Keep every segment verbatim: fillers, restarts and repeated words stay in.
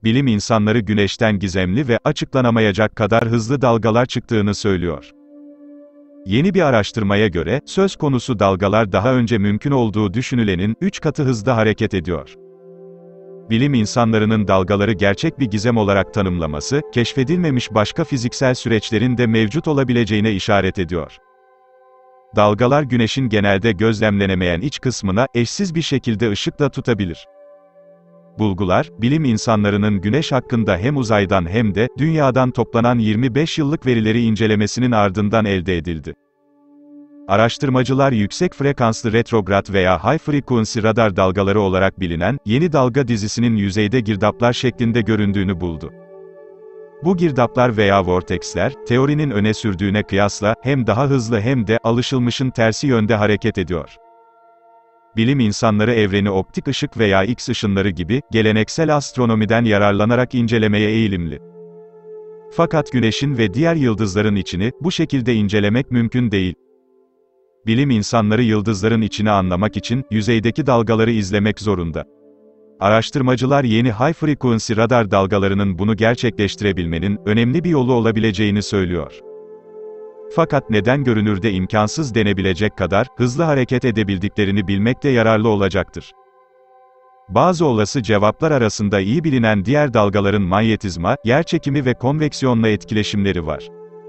bilim insanları Güneş'ten gizemli ve açıklanamayacak kadar hızlı dalgalar çıktığını söylüyor. Yeni bir araştırmaya göre, söz konusu dalgalar daha önce mümkün olduğu düşünülenin üç katı hızda hareket ediyor. Bilim insanlarının dalgaları gerçek bir gizem olarak tanımlaması, keşfedilmemiş başka fiziksel süreçlerin de mevcut olabileceğine işaret ediyor. Dalgalar Güneş'in genelde gözlemlenemeyen iç kısmına, eşsiz bir şekilde ışıkla tutabilir. Bulgular, bilim insanlarının Güneş hakkında hem uzaydan hem de, Dünya'dan toplanan yirmi beş yıllık verileri incelemesinin ardından elde edildi. Araştırmacılar yüksek frekanslı retrograd veya high frequency radar dalgaları olarak bilinen, yeni dalga dizisinin yüzeyde girdaplar şeklinde göründüğünü buldu. Bu girdaplar veya vorteksler, teorinin öne sürdüğüne kıyasla, hem daha hızlı hem de, alışılmışın tersi yönde hareket ediyor. Bilim insanları evreni optik ışık veya X ışınları gibi, geleneksel astronomiden yararlanarak incelemeye eğilimli. Fakat Güneş'in ve diğer yıldızların içini, bu şekilde incelemek mümkün değil. Bilim insanları yıldızların içini anlamak için, yüzeydeki dalgaları izlemek zorunda. Araştırmacılar yeni high frequency radar dalgalarının bunu gerçekleştirebilmenin, önemli bir yolu olabileceğini söylüyor. Fakat neden görünürde imkansız denebilecek kadar, hızlı hareket edebildiklerini bilmek de yararlı olacaktır. Bazı olası cevaplar arasında iyi bilinen diğer dalgaların manyetizma, yerçekimi ve konveksiyonla etkileşimleri var.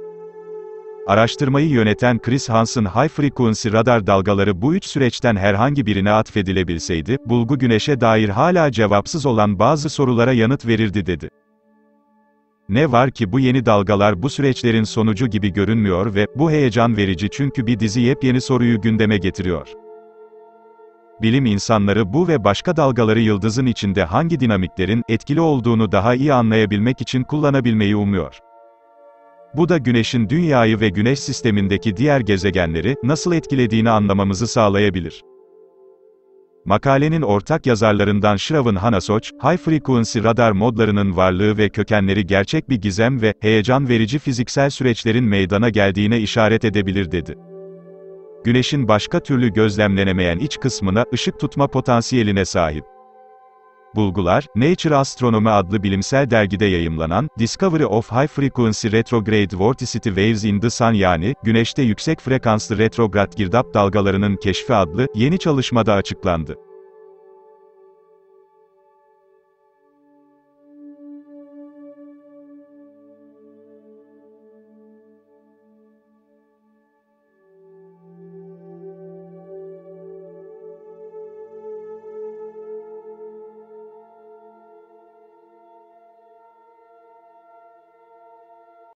Araştırmayı yöneten Chris Hansen High Frequency Radar dalgaları bu üç süreçten herhangi birine atfedilebilseydi, bulgu Güneş'e dair hala cevapsız olan bazı sorulara yanıt verirdi dedi. Ne var ki bu yeni dalgalar bu süreçlerin sonucu gibi görünmüyor ve, bu heyecan verici çünkü bir dizi yepyeni soruyu gündeme getiriyor. Bilim insanları bu ve başka dalgaları yıldızın içinde hangi dinamiklerin, etkili olduğunu daha iyi anlayabilmek için kullanabilmeyi umuyor. Bu da Güneş'in Dünya'yı ve Güneş sistemindeki diğer gezegenleri, nasıl etkilediğini anlamamızı sağlayabilir. Makalenin ortak yazarlarından Shravan Hanasoch, High Frequency Radar modlarının varlığı ve kökenleri gerçek bir gizem ve, heyecan verici fiziksel süreçlerin meydana geldiğine işaret edebilir dedi. Güneş'in başka türlü gözlemlenemeyen iç kısmına, ışık tutma potansiyeline sahip. Bulgular, Nature Astronomy adlı bilimsel dergide yayımlanan, Discovery of High Frequency Retrograde Vorticity Waves in the Sun yani, Güneş'te yüksek frekanslı retrograd girdap dalgalarının keşfi adlı, yeni çalışmada açıklandı.